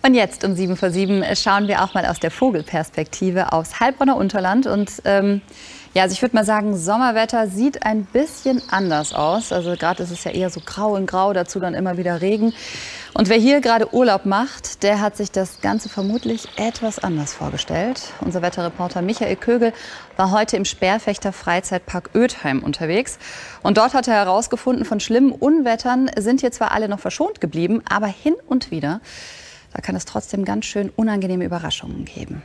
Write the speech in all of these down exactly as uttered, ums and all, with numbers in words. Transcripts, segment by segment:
Und jetzt um sieben vor sieben schauen wir auch mal aus der Vogelperspektive aufs Heilbronner Unterland. Und ähm, ja, also ich würde mal sagen, Sommerwetter sieht ein bisschen anders aus. Also gerade ist es ja eher so grau in grau, dazu dann immer wieder Regen. Und wer hier gerade Urlaub macht, der hat sich das Ganze vermutlich etwas anders vorgestellt. Unser Wetterreporter Michael Kögel war heute im Speerfechter Freizeitpark Ötheim unterwegs. Und dort hat er herausgefunden, von schlimmen Unwettern sind hier zwar alle noch verschont geblieben, aber hin und wieder, da kann es trotzdem ganz schön unangenehme Überraschungen geben.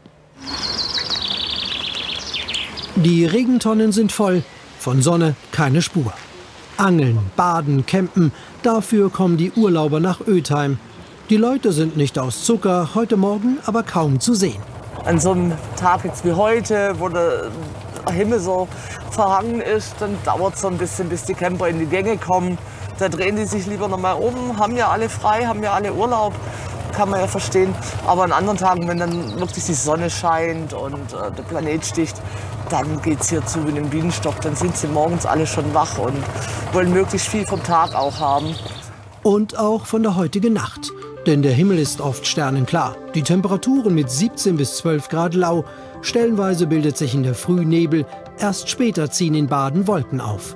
Die Regentonnen sind voll, von Sonne keine Spur. Angeln, baden, campen, dafür kommen die Urlauber nach Ötheim. Die Leute sind nicht aus Zucker, heute Morgen aber kaum zu sehen. An so einem Tag jetzt wie heute, wo der Himmel so verhangen ist, dann dauert es so ein bisschen, bis die Camper in die Gänge kommen. Da drehen die sich lieber noch mal um, haben ja alle frei, haben ja alle Urlaub, kann man ja verstehen. Aber an anderen Tagen, wenn dann wirklich die Sonne scheint und äh, der Planet sticht, dann geht es hier zu wie einem Bienenstock. Dann sind sie morgens alle schon wach und wollen möglichst viel vom Tag auch haben. Und auch von der heutigen Nacht. Denn der Himmel ist oft sternenklar. Die Temperaturen mit siebzehn bis zwölf Grad lau. Stellenweise bildet sich in der Früh Nebel. Erst später ziehen in Baden Wolken auf.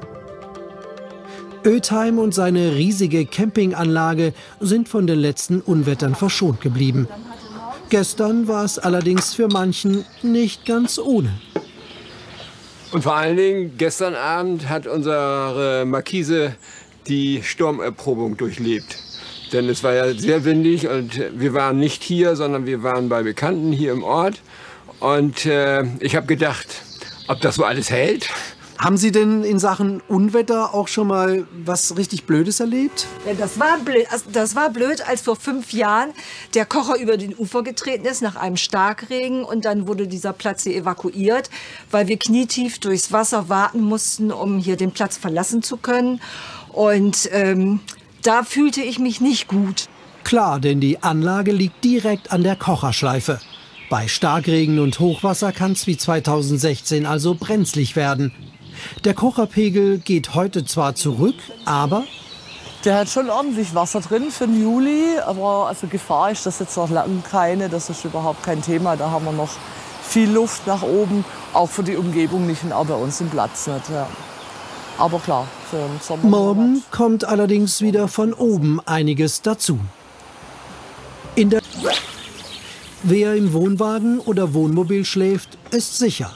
Ötheim und seine riesige Campinganlage sind von den letzten Unwettern verschont geblieben. Gestern war es allerdings für manchen nicht ganz ohne. Und vor allen Dingen, gestern Abend hat unsere Markise die Sturmerprobung durchlebt. Denn es war ja sehr windig und wir waren nicht hier, sondern wir waren bei Bekannten hier im Ort. Und äh, ich habe gedacht, ob das so alles hält. Haben Sie denn in Sachen Unwetter auch schon mal was richtig Blödes erlebt? Ja, das war blöd. Das war blöd, als vor fünf Jahren der Kocher über den Ufer getreten ist nach einem Starkregen. Und dann wurde dieser Platz hier evakuiert, weil wir knietief durchs Wasser warten mussten, um hier den Platz verlassen zu können. Und ähm, da fühlte ich mich nicht gut. Klar, denn die Anlage liegt direkt an der Kocherschleife. Bei Starkregen und Hochwasser kann es wie zweitausendsechzehn also brenzlig werden. Der Kocherpegel geht heute zwar zurück, aber der hat schon ordentlich Wasser drin für den Juli, aber also Gefahr ist das jetzt noch lange keine, das ist überhaupt kein Thema. Da haben wir noch viel Luft nach oben, auch für die Umgebung nicht und auch bei uns im Platz nicht. Ja. Aber klar, für den Sommer. Morgen kommt allerdings wieder von oben einiges dazu. In der Wer im Wohnwagen oder Wohnmobil schläft, ist sicher.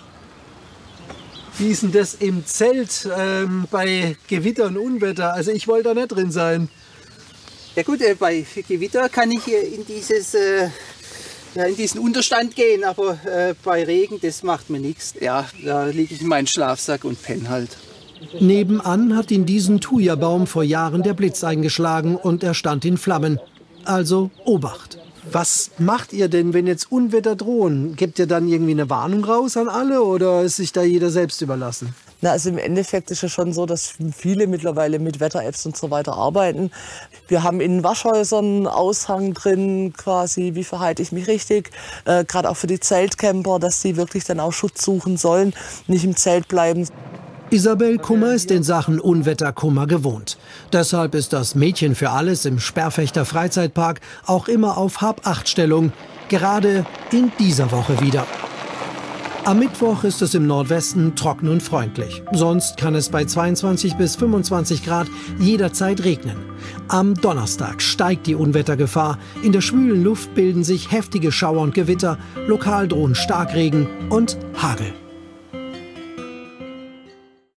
Wie ist denn das im Zelt ähm, bei Gewitter und Unwetter? Also ich wollte da nicht drin sein. Ja gut, äh, bei Gewitter kann ich äh, in, dieses, äh, ja, in diesen Unterstand gehen, aber äh, bei Regen, das macht mir nichts. Ja, da liege ich in meinen Schlafsack und penne halt. Nebenan hat in diesen Thujabaum vor Jahren der Blitz eingeschlagen und er stand in Flammen. Also Obacht. Was macht ihr denn, wenn jetzt Unwetter drohen? Gebt ihr dann irgendwie eine Warnung raus an alle oder ist sich da jeder selbst überlassen? Na, also im Endeffekt ist es schon so, dass viele mittlerweile mit Wetter-Apps und so weiter arbeiten. Wir haben in Waschhäusern einen Aushang drin, quasi, wie verhalte ich mich richtig. Äh, Gerade auch für die Zeltcamper, dass die wirklich dann auch Schutz suchen sollen, nicht im Zelt bleiben. Isabel Kummer ist in Sachen Unwetterkummer gewohnt. Deshalb ist das Mädchen für alles im Speerfechter Freizeitpark auch immer auf Hab-Acht-Stellung, gerade in dieser Woche wieder. Am Mittwoch ist es im Nordwesten trocken und freundlich. Sonst kann es bei zweiundzwanzig bis fünfundzwanzig Grad jederzeit regnen. Am Donnerstag steigt die Unwettergefahr. In der schwülen Luft bilden sich heftige Schauer und Gewitter. Lokal drohen Starkregen und Hagel.